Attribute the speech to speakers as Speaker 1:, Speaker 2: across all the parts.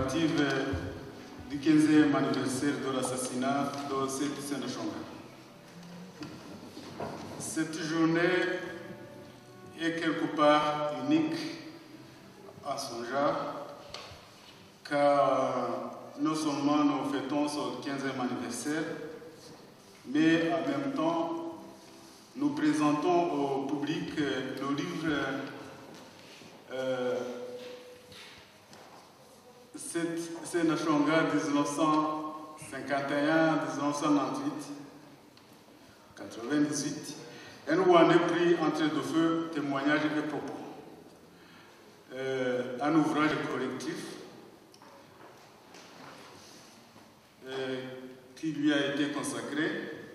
Speaker 1: commémorative du 15e anniversaire de l'assassinat de Seti Sendashonga. Cette journée est quelque part unique à son genre, car non seulement nous fêtons son 15e anniversaire, mais en même temps, nous présentons au public le livre Sendashonga 1951-1998, 98, un Rwandais pris entre deux feux, témoignages et propos. Un ouvrage collectif qui lui a été consacré,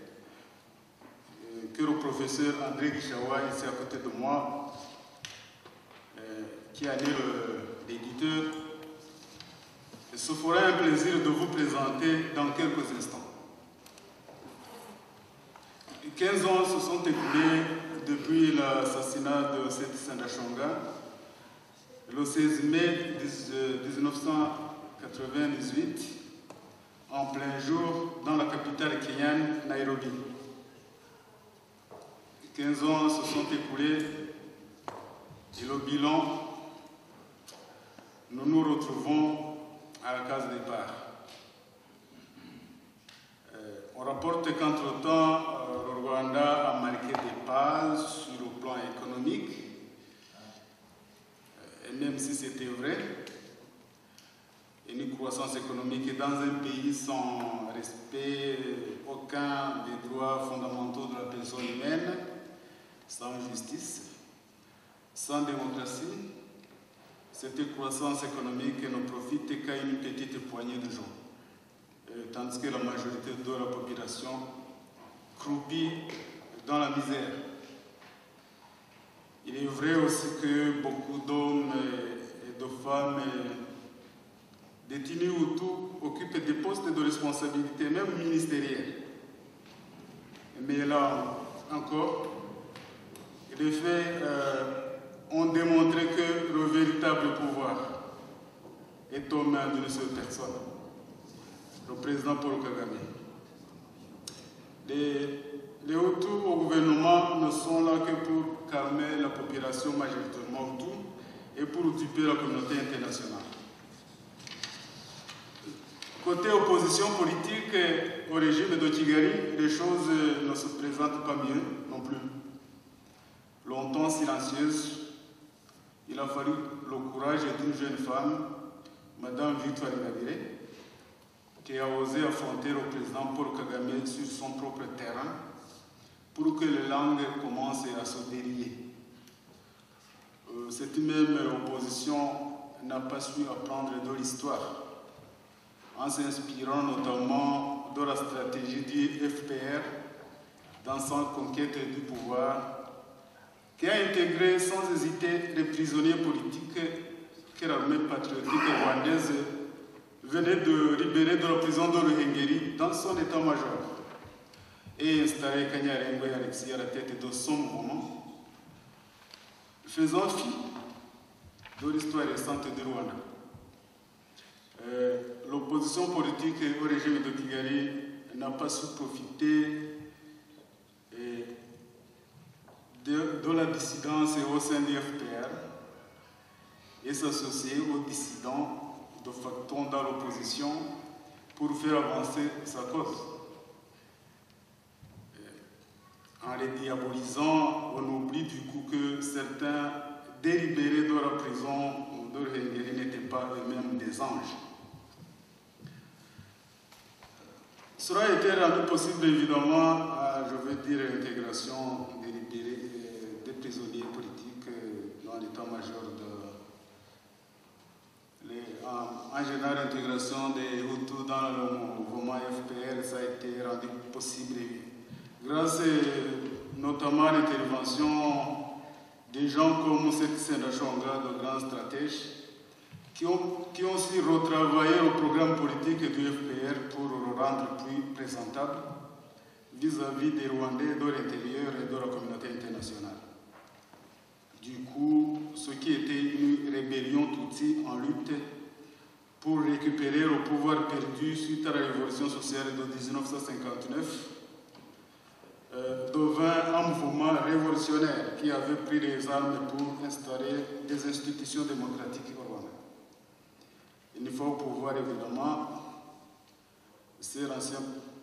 Speaker 1: que le professeur André Guichawa, ici à côté de moi, qui a lu l'éditeur, se fera un plaisir de vous présenter dans quelques instants. 15 ans se sont écoulés depuis l'assassinat de Seti Sendashonga, le 16 mai 1998, en plein jour, dans la capitale kenyane, Nairobi. 15 ans se sont écoulés et le bilan, nous nous retrouvons à la case départ. On rapporte qu'entre-temps, le Rwanda a marqué des pas sur le plan économique, et même si c'était vrai, une croissance économique dans un pays sans respect aucun des droits fondamentaux de la personne humaine, sans justice, sans démocratie, cette croissance économique ne profite qu'à une petite poignée de gens, tandis que la majorité de la population croupit dans la misère. Il est vrai aussi que beaucoup d'hommes et de femmes détenus ou tout occupent des postes de responsabilité, même ministériels. Mais là encore, les faits ont démontré que le véritable pouvoir est aux mains d'une seule personne, le président Paul Kagame. Les Hutus au gouvernement ne sont là que pour calmer la population majoritairement Hutu et pour occuper la communauté internationale. Côté opposition politique au régime de Kigali, les choses ne se présentent pas mieux non plus. Longtemps silencieuse, il a fallu le courage d'une jeune femme, Madame Victoire Ingabire, qui a osé affronter le président Paul Kagame sur son propre terrain pour que les langues commencent à se délier. Cette même opposition n'a pas su apprendre de l'histoire, en s'inspirant notamment de la stratégie du FPR dans sa conquête du pouvoir, qui a intégré sans hésiter les prisonniers politiques que l'armée patriotique rwandaise venait de libérer de la prison de Ruhengeri dans son état-major et installé Kanyarengwe Alexis à la tête de son mouvement, faisant fi de l'histoire récente de Rwanda. L'opposition politique au régime de Kigali n'a pas su profiter de la dissidence au sein du FPR et s'associer aux dissidents de facto dans l'opposition pour faire avancer sa cause. En les diabolisant, on oublie du coup que certains délibérés de la prison de Ruhengeri n'étaient pas eux-mêmes des anges. Cela a été rendu possible évidemment à, je veux dire, l'intégration des prisonniers politiques dans l'état-major en général, l'intégration des Hutus dans le mouvement FPR, ça a été rendu possible grâce notamment à l'intervention des gens comme Seti Sendashonga, de grands stratèges, qui ont aussi retravaillé le programme politique du FPR pour le rendre plus présentable vis-à-vis des Rwandais de l'intérieur et de la communauté internationale. Du coup, ce qui était une rébellion Tutsi en lutte pour récupérer récupérer le pouvoir perdu suite à la révolution sociale de 1959 devint un mouvement révolutionnaire qui avait pris les armes pour installer des institutions démocratiques au Rwanda. Une fois au pouvoir, évidemment, c'est leur ancien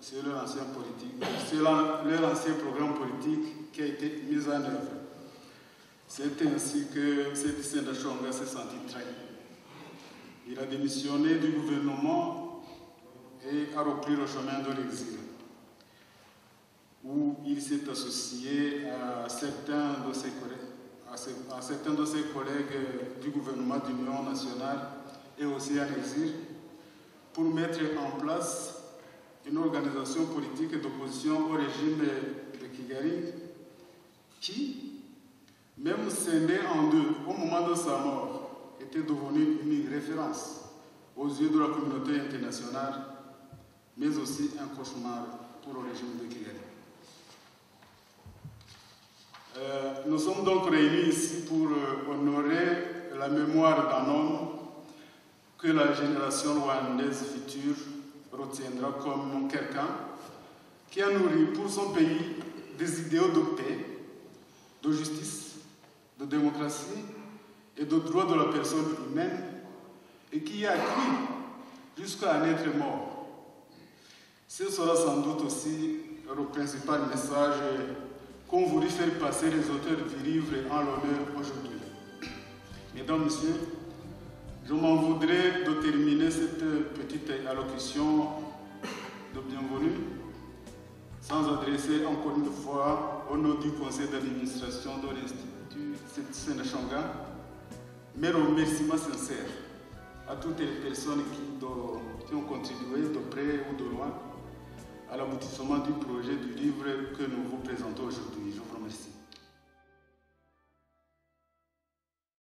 Speaker 1: programme politique qui a été mis en œuvre. C'est ainsi que Seth Ndashonga s'est senti trahi. Il a démissionné du gouvernement et a repris le chemin de l'exil, où il s'est associé à certains de ses collègues du gouvernement d'Union nationale et aussi en exil, pour mettre en place une organisation politique d'opposition au régime de Kigali qui, même scindé en deux au moment de sa mort, était devenue une référence aux yeux de la communauté internationale, mais aussi un cauchemar pour le régime de Kigali. Nous sommes donc réunis ici pour honorer la mémoire d'un homme que la génération rwandaise future retiendra comme quelqu'un qui a nourri pour son pays des idéaux de paix, de justice, de démocratie et de droit de la personne humaine et qui a cru jusqu'à en être mort. Ce sera sans doute aussi le principal message qu'ont voulu faire passer les auteurs du livre en l'honneur aujourd'hui. Mesdames, Messieurs, je m'en voudrais de terminer cette petite allocution de bienvenue sans adresser encore une fois au nom du conseil d'administration de l'Institut Seth Ndashonga mes remerciements sincères à toutes les personnes qui ont contribué de près ou de loin à l'aboutissement du projet du livre que nous vous présentons aujourd'hui. Je vous remercie.